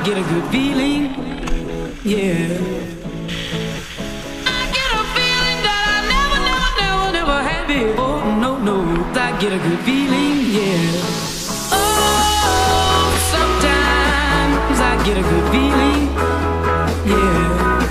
get a good feeling, yeah. I get a feeling that I never had before. No, no, I get a good feeling, yeah. Oh, sometimes I get a good feeling, yeah.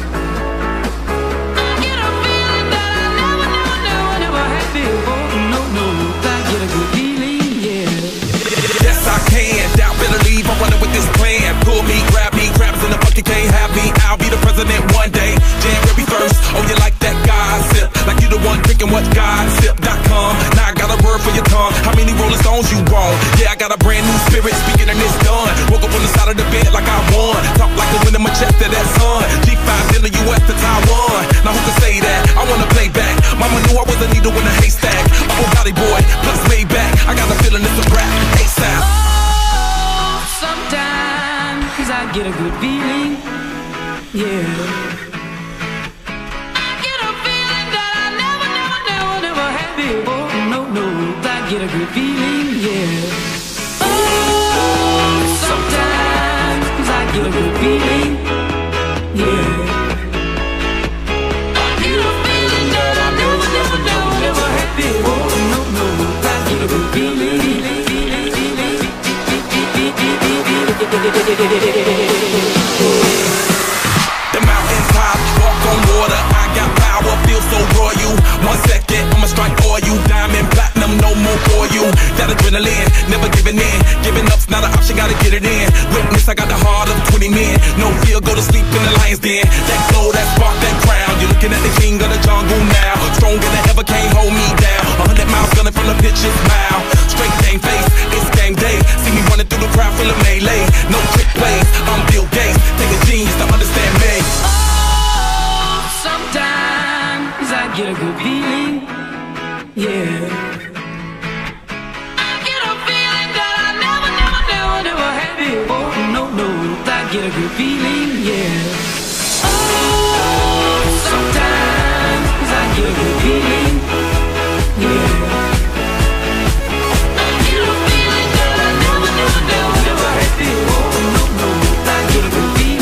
I get a feeling that I never had before. No, no, I get a good feeling, yeah. Yes, I can. Doubt, better leave. I'm running with this plan. Pull me, crabs in the bucket, can't have me. I'll be the president one day. January 1st. Oh, you like that gossip? Like you the one drinking what gossip.com. Now I got a word for your tongue. How many Rolling Stones you want? Yeah, I got a brand new spirit speaking and it's done. Woke up on the side of the bed like I won. Talk like the wind in my chest to that sun. G5 in the US to Taiwan. Now who can say that? I wanna play back. Mama knew I was a needle in a haystack. Oh, Gotti boy, plus Maybach. I got a feeling it's a rap. ASAP. Oh, sometimes I get a good feeling, yeah. I get a feeling that I never had before. No, no, I get a good feeling, yeah. Oh, sometimes I get a good feeling, yeah. I get a feeling that I never had before. No, no, I get a good feeling. The mountains high, walk on water. I got power, feel so royal. 1 second, I'ma strike for you. Diamond, platinum, no more for you. That adrenaline, never giving in. Giving up's not an option, gotta get it in. Witness, I got the heart of 20 men. No fear, go to sleep in the lion's den. That glow, that spark, that crown. You're looking at the king of the jungle now. Stronger than ever, can't hold me down. 100 miles gunning from the pitcher's mile. Straight game face, it's game day. See me running through the crowd full of melee. No trick plays, I'm Bill Gates. Take a genius to understand me. Oh, sometimes I get a good feeling, yeah. I get a feeling that I never had before. No, no, I get a good feeling, yeah. Oh, sometimes I get a good feeling, yeah. I get a feeling that I never had before. No, no, I get a good feeling.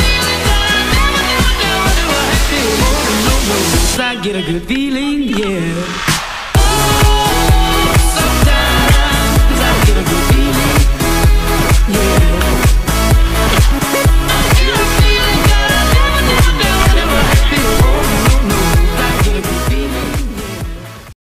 Get a good feeling, yeah.